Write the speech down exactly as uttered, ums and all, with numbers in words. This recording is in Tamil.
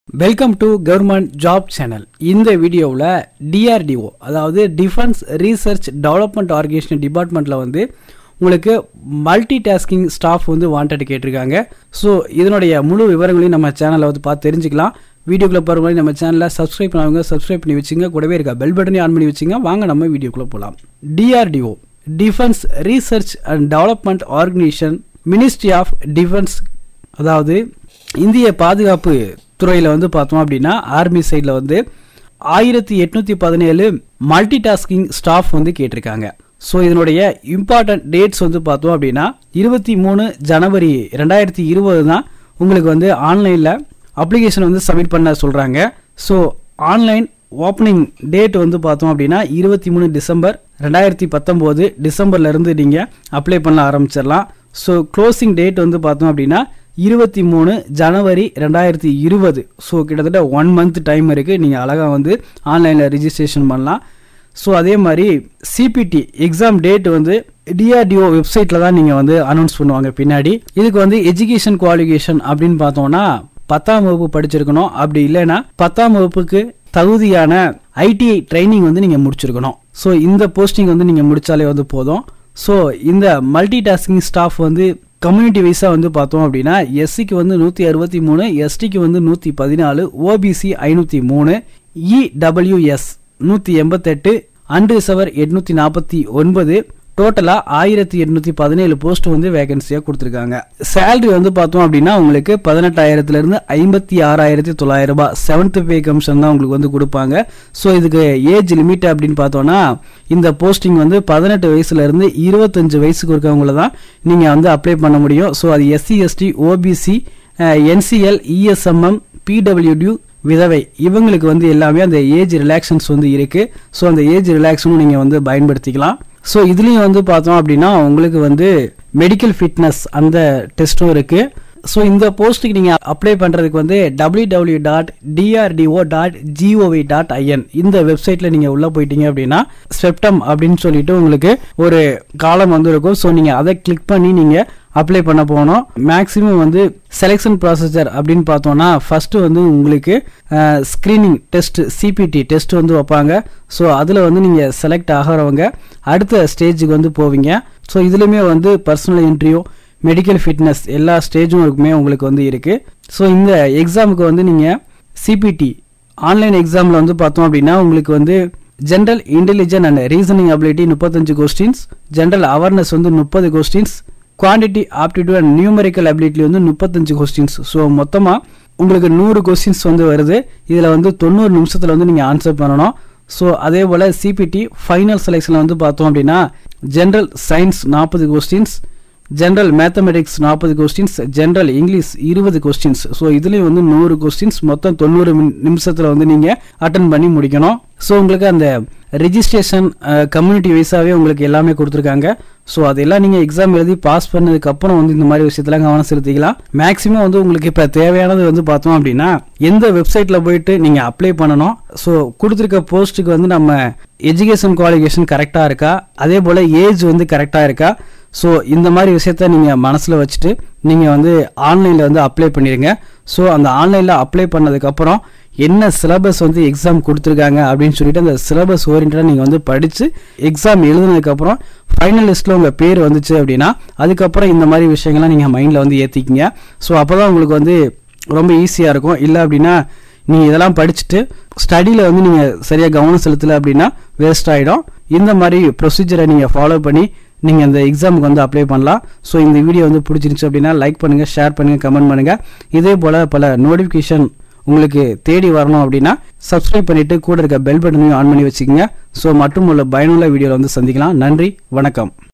Welcome to government job channel. இந்த வீடியோவில் D R D O அதாவது டிஃபென்ஸ் ரீசர்ச் டெவலப்மெண்ட் ஆர்கனைசேஷன் டிபார்ட்மெண்ட்டில் வந்து உங்களுக்கு மல்டி டாஸ்கிங் ஸ்டாஃப் வந்து வாண்டட் கேட்டிருக்காங்க. ஸோ இதனுடைய முழு விவரங்களையும் நம்ம சேனலில் வந்து பார்த்து தெரிஞ்சுக்கலாம். வீடியோக்குள்ளே போகிற நம்ம சேனலில் சப்ஸ்கிரைப் பண்ணாங்க சப்ஸ்கிரைப் பண்ணி வச்சுங்க, கூடவே இருக்க பெல் பட்டனையும் ஆன் பண்ணி வச்சுங்க. வாங்க நம்ம வீடியோக்குள்ளே போகலாம். D R D O defence research and development organisation, ministry of defence, அதாவது இந்திய பாதுகாப்பு துறையில் வந்து பார்த்தோம் அப்படின்னா ஆர்மி சைடில் வந்து ஆயிரத்தி எட்நூற்றி பதினேழு மல்டி டாஸ்கிங் ஸ்டாஃப் வந்து கேட்டிருக்காங்க. ஸோ இதனுடைய இம்பார்ட்டன்ட் டேட்ஸ் வந்து பார்த்தோம் அப்படின்னா இருபத்தி மூணு ஜனவரி ரெண்டாயிரத்தி இருபது தான் உங்களுக்கு வந்து ஆன்லைனில் அப்ளிகேஷன் வந்து சப்மிட் பண்ண சொல்கிறாங்க. ஸோ ஆன்லைன் ஓப்பனிங் டேட் வந்து பார்த்தோம் அப்படின்னா இருபத்தி மூணு டிசம்பர் ரெண்டாயிரத்தி பத்தொம்போது டிசம்பர்லேருந்து நீங்கள் அப்ளை பண்ண ஆரம்பிச்சிடலாம். ஸோ க்ளோசிங் டேட் வந்து பார்த்தோம் அப்படின்னா இருபத்தி மூணு ஜனவரி ரெண்டாயிரத்தி இருபது. ஸோ கிட்டத்தட்ட ஒன் மந்த் டைம் இருக்குது, நீங்கள் அழகாக வந்து ஆன்லைனில் ரிஜிஸ்ட்ரேஷன் பண்ணலாம். ஸோ அதே மாதிரி சிபிடி எக்ஸாம் டேட் வந்து D R D O வெப்சைட்டில் தான் நீங்கள் வந்து அனௌன்ஸ் பண்ணுவாங்க பின்னாடி. இதுக்கு வந்து எஜுகேஷன் குவாலிஃபிகேஷன் அப்படின்னு பார்த்தோம்னா பத்தாம் வகுப்பு படிச்சிருக்கணும். அப்படி இல்லைன்னா பத்தாம் வகுப்புக்கு தகுதியான ஐடிஐ ட்ரைனிங் வந்து நீங்கள் முடிச்சிருக்கணும். ஸோ இந்த போஸ்டிங் வந்து நீங்கள் முடித்தாலே வந்து போதும். ஸோ இந்த மல்டி டாஸ்கிங் ஸ்டாஃப் வந்து கம்யூனிட்டி வைஸாக வந்து பார்த்தோம் அப்படின்னா எஸ்சிக்கு வந்து நூற்றி அறுபத்தி மூணு, எஸ்டிக்கு வந்து நூற்றி பதினாலு, ஓபிசி ஐநூற்றி மூணு, இடபிள்யூஎஸ் நூற்றி எண்பத்தெட்டு, அன்ரிசர்வர் எட்நூற்றி நாற்பத்தி ஒன்பது, டோட்டலாக ஆயிரத்தி எட்நூற்றி பதினேழு போஸ்ட் வந்து வேகன்சியாக கொடுத்துருக்காங்க. சேலரி வந்து பார்த்தோம் அப்படின்னா உங்களுக்கு பதினெட்டாயிரத்துலேருந்து ஐம்பத்தி ஆறாயிரத்தி தொள்ளாயிரம் ரூபாய் செவன்த் பே கமிஷன் தான் உங்களுக்கு வந்து கொடுப்பாங்க. ஸோ இதுக்கு ஏஜ் லிமிட் அப்படின்னு பார்த்தோன்னா இந்த போஸ்டிங் வந்து பதினெட்டு வயசுலேருந்து இருபத்தஞ்சு வயசுக்கு இருக்கவங்கள தான் நீங்கள் வந்து அப்ளை பண்ண முடியும். ஸோ அது SC ST OBC NCL ESMM PWD விதவை இவங்களுக்கு வந்து எல்லாமே அந்த ஏஜ் ரிலாக்ஷன்ஸ் வந்து இருக்குது. ஸோ அந்த ஏஜ் ரிலாக்ஷனும் நீங்கள் வந்து பயன்படுத்திக்கலாம். ஸோ இதுலேயும் வந்து பார்த்தோம் அப்படின்னா உங்களுக்கு வந்து மெடிக்கல் ஃபிட்னஸ் அந்த டெஸ்ட்டும் இருக்குது. ஸோ இந்த போஸ்ட்டுக்கு நீங்கள் அப்ளை பண்ணுறதுக்கு வந்து W W dot DRDO dot GOV dot IN இந்த வெப்சைட்டில் நீங்கள் உள்ளே போயிட்டீங்க அப்படின்னா ஸ்பெப்டம் அப்படின்னு சொல்லிட்டு உங்களுக்கு ஒரு காலம் வந்து இருக்கும். ஸோ நீங்கள் அதை கிளிக் பண்ணி நீங்கள் அப்ளை பண்ண போகணும். மேக்ஸிமம் வந்து செலெக்ஷன் ப்ராசஸர் அப்படின்னு பார்த்தோன்னா ஃபஸ்ட்டு வந்து உங்களுக்கு ஸ்க்ரீனிங் டெஸ்ட் சிபிடி டெஸ்ட் வந்து வைப்பாங்க. ஸோ அதில் வந்து நீங்கள் செலக்ட் ஆகிறவங்க அடுத்த ஸ்டேஜுக்கு வந்து போவீங்க. ஸோ இதுலையுமே வந்து பர்சனல் இன்டர்வியூ, மெடிக்கல் ஃபிட்னஸ் எல்லா ஸ்டேஜும் இருக்குமே உங்களுக்கு வந்து இருக்குது. ஸோ இந்த எக்ஸாமுக்கு வந்து நீங்கள் சிபிடி ஆன்லைன் எக்ஸாமில் வந்து பார்த்தோம் அப்படின்னா உங்களுக்கு வந்து general intelligence and reasoning ability முப்பத்தஞ்சு கொஸ்டின்ஸ், ஜென்ரல் அவேர்னஸ் வந்து முப்பது questions, quantity aptitude and numerical ability வந்து முப்பத்தஞ்சு கொஸ்டின்ஸ். ஸோ மொத்தமாக உங்களுக்கு நூறு கொஸ்டின்ஸ் வந்து வருது. இதில் வந்து தொண்ணூறு நிமிஷத்தில் வந்து நீங்கள் ஆன்சர் பண்ணணும். ஸோ அதே போல் சிபிடி ஃபைனல் செலெக்ஷனில் வந்து பார்த்தோம் அப்படின்னா ஜென்ரல் சயின்ஸ் நாற்பது கொஸ்டின்ஸ், ஜென்ரல் மேத்தமெட்டிக்ஸ் நாற்பது கொஸ்டின்ஸ், ஜென்ரல் இங்கிலீஷ் இருபது கொஸ்டின்ஸ். ஸோ இதுலேயும் வந்து நூறு கொஸ்டின்ஸ் மொத்தம் தொண்ணூறு நிமிஷத்தில் வந்து நீங்கள் அட்டன் பண்ணி முடிக்கணும். ஸோ உங்களுக்கு அந்த ரெஜிஸ்ட்ரேஷன் கம்யூனிட்டி வைஸாகவே உங்களுக்கு எல்லாமே கொடுத்துருக்காங்க. ஸோ அதெல்லாம் நீங்கள் எக்ஸாம் எழுதி பாஸ் பண்ணதுக்கப்புறம் வந்து இந்த மாதிரி விஷயத்தெல்லாம் கவனம் செலுத்திக்கலாம். மேக்ஸிமம் வந்து உங்களுக்கு இப்போ தேவையானது வந்து பார்த்தோம் அப்படின்னா எந்த வெப்சைட்டில் போயிட்டு நீங்கள் அப்ளை பண்ணணும். ஸோ கொடுத்துருக்க போஸ்ட்டுக்கு வந்து நம்ம எஜுகேஷன் குவாலிஃபிகேஷன் கரெக்டாக இருக்கா, அதே போல் ஏஜ் வந்து கரெக்டாக இருக்கா. ஸோ இந்த மாதிரி விஷயத்த நீங்கள் மனசில் வச்சுட்டு நீங்கள் வந்து ஆன்லைனில் வந்து அப்ளை பண்ணிடுங்க. ஸோ அந்த ஆன்லைனில் அப்ளை பண்ணதுக்கப்புறம் என்ன சிலபஸ் வந்து எக்ஸாம் கொடுத்துருக்காங்க அப்படின்னு சொல்லிட்டு அந்த சிலபஸ் ஓரியன்டாக நீங்கள் வந்து படித்து எக்ஸாம் எழுதுனதுக்கப்புறம் ஃபைனல் லிஸ்ட்டில் உங்கள் பேர் வந்துச்சு அப்படின்னா அதுக்கப்புறம் இந்த மாதிரி விஷயங்கள்லாம் நீங்கள் மைண்டில் வந்து ஏற்றிக்கிங்க. ஸோ அப்போ தான் உங்களுக்கு வந்து ரொம்ப ஈஸியாக இருக்கும். இல்லை அப்படின்னா நீங்கள் இதெல்லாம் படிச்சுட்டு ஸ்டடியில் வந்து நீங்கள் சரியாக கவனம் செலுத்தலை அப்படின்னா வேஸ்ட் ஆகிடும். இந்த மாதிரி ப்ரொசீஜரை நீங்கள் ஃபாலோ பண்ணி நீங்கள் இந்த எக்ஸாமுக்கு வந்து அப்ளை பண்ணலாம். ஸோ இந்த வீடியோ வந்து பிடிச்சிருந்துச்சு அப்படின்னா லைக் பண்ணுங்கள், ஷேர் பண்ணுங்கள், கமெண்ட் பண்ணுங்கள். இதே போல் பல நோட்டிஃபிகேஷன் உங்களுக்கு தேடி வரணும் அப்படின்னா சப்ஸ்கிரைப் பண்ணிவிட்டு கூட இருக்க பெல் பட்டனையும் ஆன் பண்ணி வச்சுக்கோங்க. ஸோ மற்றும் உள்ள பயனுள்ள வீடியோவில் வந்து சந்திக்கலாம். நன்றி, வணக்கம்.